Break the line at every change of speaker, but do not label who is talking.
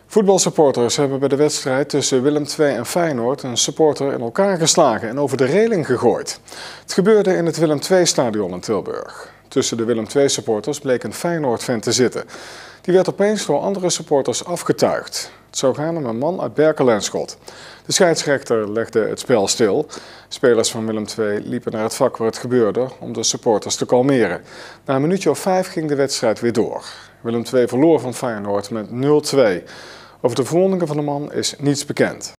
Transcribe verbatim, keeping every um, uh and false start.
Voetbalsupporters hebben bij de wedstrijd tussen Willem twee en Feyenoord een supporter in elkaar geslagen en over de reling gegooid. Het gebeurde in het Willem twee-stadion in Tilburg. Tussen de Willem twee-supporters bleek een Feyenoord-fan te zitten. Die werd opeens door andere supporters afgetuigd. Het zou gaan om een man uit Berkel-en-Schot. De scheidsrechter legde het spel stil. Spelers van Willem twee liepen naar het vak waar het gebeurde om de supporters te kalmeren. Na een minuutje of vijf ging de wedstrijd weer door. Willem twee verloor van Feyenoord met nul twee. Over de verwondingen van de man is niets bekend.